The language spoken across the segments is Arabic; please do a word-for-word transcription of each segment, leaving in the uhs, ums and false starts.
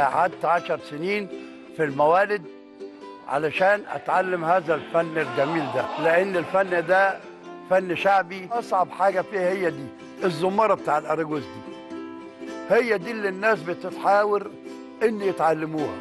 قعدت عشر سنين في الموالد علشان اتعلم هذا الفن الجميل ده، لان الفن ده فن شعبي. اصعب حاجه فيه هي دي الزماره بتاع الاراجوز دي، هي دي اللي الناس بتتحاور ان يتعلموها.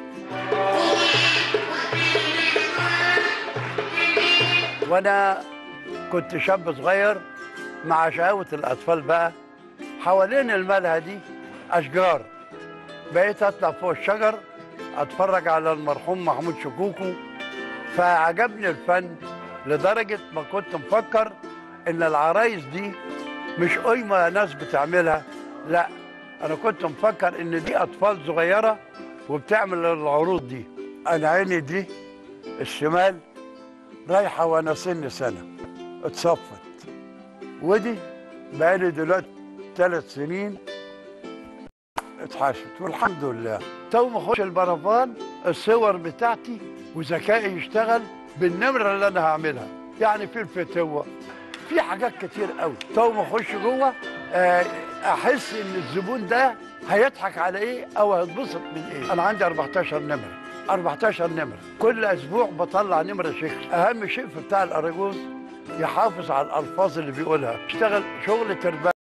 وانا كنت شاب صغير مع شقاوة الاطفال بقى حوالين الملهى دي اشجار، بقيت اطلع فوق الشجر اتفرج على المرحوم محمود شكوكو، فعجبني الفن لدرجه ما كنت مفكر ان العرايس دي مش قايمه ناس بتعملها، لا انا كنت مفكر ان دي اطفال صغيره وبتعمل العروض دي. انا عيني دي الشمال رايحه وانا سن سنه اتصفت، ودي بقالي دلوقتي ثلاث سنين اتحشت والحمد لله. تو ما اخش البرفان الصور بتاعتي وذكائي يشتغل بالنمره اللي انا هعملها، يعني في الفتوه في حاجات كتير قوي. تو ما اخش جوه احس ان الزبون ده هيضحك على ايه او هيتبسط من ايه. انا عندي أربعتاشر نمره أربعتاشر نمره، كل اسبوع بطلع نمره شيخ. اهم شيء في بتاع الاراجوز يحافظ على الالفاظ اللي بيقولها، اشتغل شغل تربيه.